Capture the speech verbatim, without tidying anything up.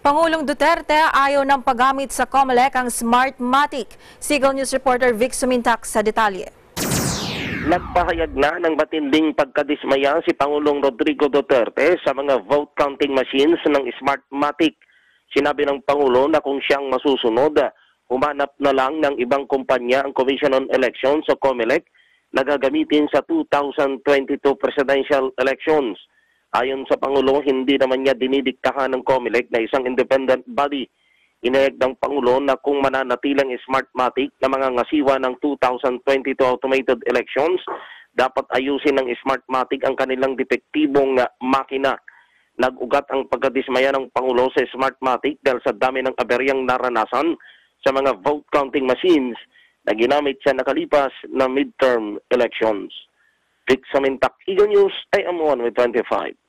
Pangulong Duterte ayaw ng paggamit sa COMELEC ang Smartmatic. Sigal News reporter Vic Sumintak sa detalye. Nagpahayag na ng matinding pagkadismaya si Pangulong Rodrigo Duterte sa mga vote counting machines ng Smartmatic. Sinabi ng Pangulo na kung siyang masusunod, humanap na lang ng ibang kumpanya ang Commission on Elections o COMELEC na gagamitin sa two thousand twenty-two presidential elections. Ayon sa Pangulo, hindi naman niya dinidiktahan ng COMELEC na isang independent body. Inayag ng Pangulo na kung mananatilang Smartmatic na mga ngasiwa ng two thousand twenty-two automated elections, dapat ayusin ng Smartmatic ang kanilang depektibong makina. Nag-ugat ang pagkadismaya ng Pangulo sa Smartmatic dahil sa dami ng aberyang naranasan sa mga vote counting machines na ginamit sa nakalipas na midterm elections. Vic Samintak, Eagle News, I am one with twenty-five.